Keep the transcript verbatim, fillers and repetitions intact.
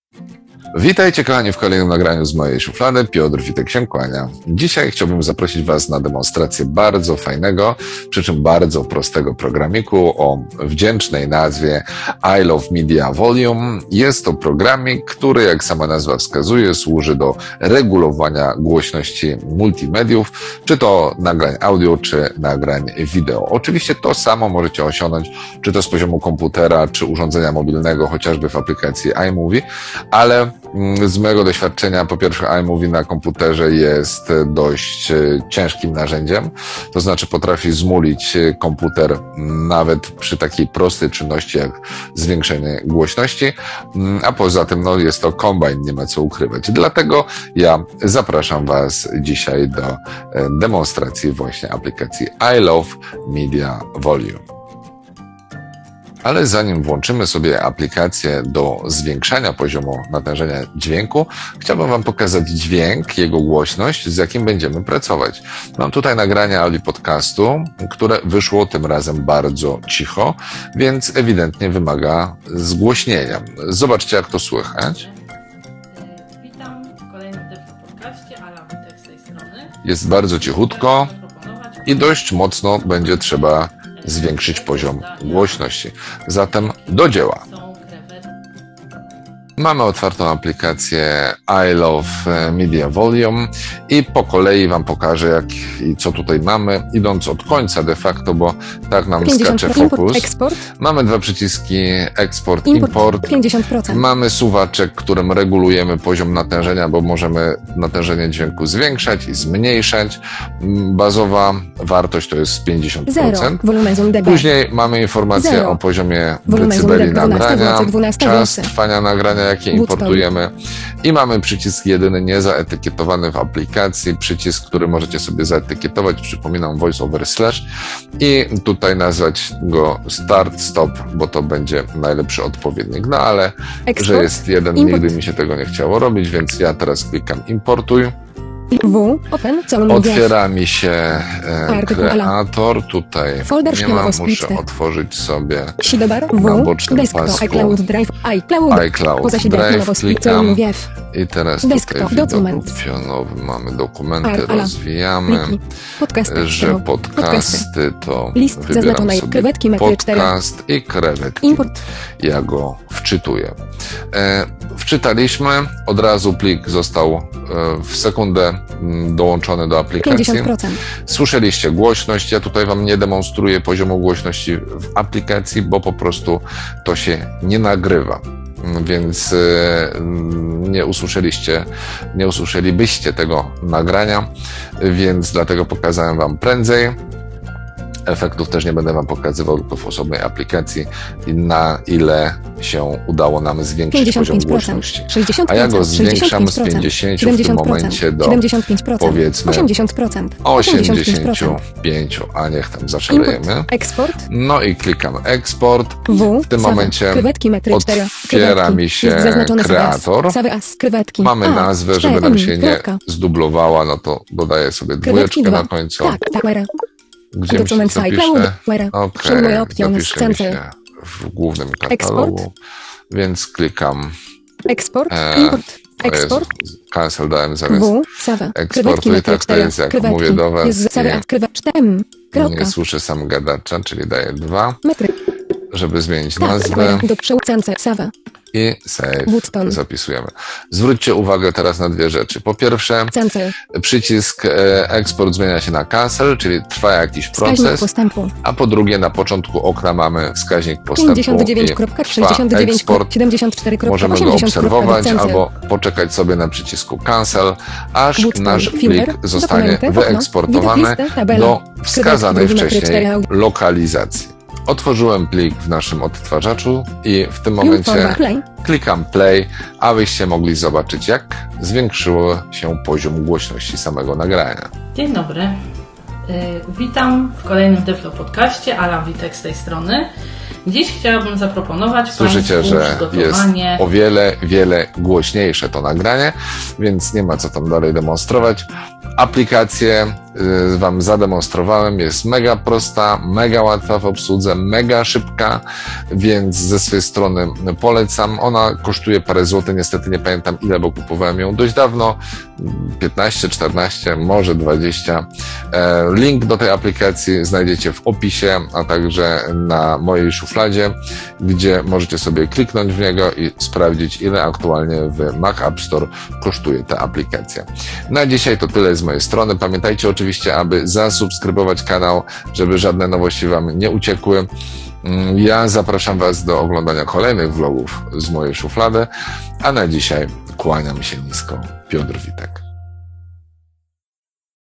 Witajcie kochani w kolejnym nagraniu z mojej szuflady. Piotr Witek się kłania. Dzisiaj chciałbym zaprosić Was na demonstrację bardzo fajnego, przy czym bardzo prostego programiku o wdzięcznej nazwie I Love Media Volume. Jest to programik, który, jak sama nazwa wskazuje, służy do regulowania głośności multimediów, czy to nagrań audio, czy nagrań wideo. Oczywiście to samo możecie osiągnąć, czy to z poziomu komputera, czy urządzenia mobilnego, chociażby w aplikacji iMovie, ale z mojego doświadczenia, po pierwsze, iMovie na komputerze jest dość ciężkim narzędziem, to znaczy potrafi zmulić komputer nawet przy takiej prostej czynności jak zwiększenie głośności, a poza tym no, jest to kombajn, nie ma co ukrywać. Dlatego ja zapraszam Was dzisiaj do demonstracji właśnie aplikacji I Love Media Volume. Ale zanim włączymy sobie aplikację do zwiększania poziomu natężenia dźwięku, chciałbym Wam pokazać dźwięk, jego głośność, z jakim będziemy pracować. Mam tutaj nagranie audio podcastu, które wyszło tym razem bardzo cicho, więc ewidentnie wymaga zgłośnienia. Zobaczcie, jak to słychać. Witam w kolejnym podcaście, Ala Witek z tej strony. Jest bardzo cichutko i dość mocno będzie trzeba zwiększyć poziom głośności. Zatem do dzieła. Mamy otwartą aplikację I Love Media Volume i po kolei Wam pokażę, jak i co tutaj mamy, idąc od końca de facto, bo tak nam skacze fokus. Export. Mamy dwa przyciski Export, Import, import. pięćdziesiąt procent. Mamy suwaczek, którym regulujemy poziom natężenia, bo możemy natężenie dźwięku zwiększać i zmniejszać. Bazowa wartość to jest pięćdziesiąt procent. Później mamy informację Zero. o poziomie decybeli nagrania, czas trwania nagrania, jakie importujemy, i mamy przycisk jedyny niezaetykietowany w aplikacji, przycisk, który możecie sobie zaetykietować, przypominam voice over slash, i tutaj nazwać go start, stop, bo to będzie najlepszy odpowiednik, no ale Export, że jest jeden, import. Nigdy mi się tego nie chciało robić, więc ja teraz klikam importuj. W, open, Otwiera mi się e, kreator, tutaj folder nie ma, muszę otworzyć sobie w, na bocznym desktop, pasku iCloud Drive, iCloud, iCloud Drive, klikam i teraz desktop, tutaj widok pionowy, mamy dokumenty, rozwijamy, podcasty, że podcasty to wybieram sobie podcast i krewetki, import. Ja go wczytuję. E, wczytaliśmy, od razu plik został e, w sekundę dołączony do aplikacji. pięćdziesiąt procent. Słyszeliście głośność, ja tutaj Wam nie demonstruję poziomu głośności w aplikacji, bo po prostu to się nie nagrywa. Więc nie usłyszeliście, nie usłyszelibyście tego nagrania, więc dlatego pokazałem Wam prędzej. Efektów też nie będę Wam pokazywał, tylko w osobnej aplikacji, na ile się udało nam zwiększyć poziom głośności. A ja go zwiększam z pięćdziesięciu w tym momencie do powiedzmy osiemdziesiąt procent. osiemdziesięciu pięciu, a niech tam zaszalejemy. Eksport. No i klikam eksport. W, w tym save, momencie krewetki, metry, otwiera krewetki. mi się kreator. Save as, krewetki. Mamy A, nazwę, żeby nam się nie zdublowała, no to dodaję sobie dwójeczkę na końcu. Tak, tak. Gdzie mi się zapisze? Okej, zapisze mi się w głównym katalogu, Export. Więc klikam Export, e, import, Export, cancel dałem zamiast w, save, eksportu i tak to jest, jak krewetki. Mówię do Was i nie słyszę sam gadacza, czyli daję dwa, metry. Żeby zmienić tak, nazwę. Do przełcence, save. I save Button. Zapisujemy. Zwróćcie uwagę teraz na dwie rzeczy. Po pierwsze, cancel. Przycisk e, eksport zmienia się na cancel, czyli trwa jakiś proces. Postępu. A po drugie, na początku okna mamy wskaźnik postępu pięćdziesiąt dziewięć, sześćdziesiąt dziewięć, siedemdziesiąt cztery, możemy go obserwować albo poczekać sobie na przycisku cancel, aż Button. nasz Filter. plik zostanie Dokumenty. wyeksportowany listę, do wskazanej wcześniej cztery. lokalizacji. Otworzyłem plik w naszym odtwarzaczu i w tym momencie klikam play, abyście mogli zobaczyć, jak zwiększyło się poziom głośności samego nagrania. Dzień dobry. Witam w kolejnym Deflo podcaście, Ala Witek z tej strony. Dziś chciałabym zaproponować Słyszycie, Państwu że przygotowanie... jest o wiele, wiele głośniejsze to nagranie, więc nie ma co tam dalej demonstrować. Aplikację Wam zademonstrowałem, jest mega prosta, mega łatwa w obsłudze, mega szybka, więc ze swojej strony polecam. Ona kosztuje parę złotych, niestety nie pamiętam ile, bo kupowałem ją dość dawno, piętnaście, czternaście, może dwadzieścia. Link do tej aplikacji znajdziecie w opisie, a także na mojej szufladzie, gdzie możecie sobie kliknąć w niego i sprawdzić, ile aktualnie w Mac App Store kosztuje ta aplikacja. Na dzisiaj to tyle z mojej strony. Pamiętajcie oczywiście, aby zasubskrybować kanał, żeby żadne nowości Wam nie uciekły. Ja zapraszam Was do oglądania kolejnych vlogów z mojej szuflady, a na dzisiaj kłaniam się nisko. Piotr Witek.